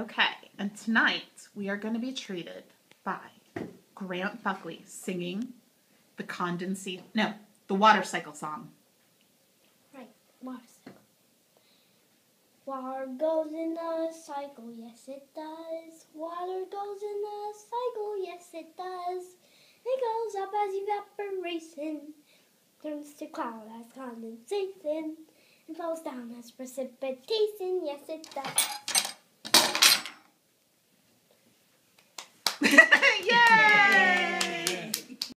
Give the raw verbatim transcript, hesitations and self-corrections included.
Okay, and tonight we are going to be treated by Grant Buckley singing the condensate, no, the water cycle song. Right, water cycle. Water goes in a cycle, yes it does. Water goes in a cycle, yes it does. It goes up as evaporation, turns to cloud as condensation, and falls down as precipitation, yes it does.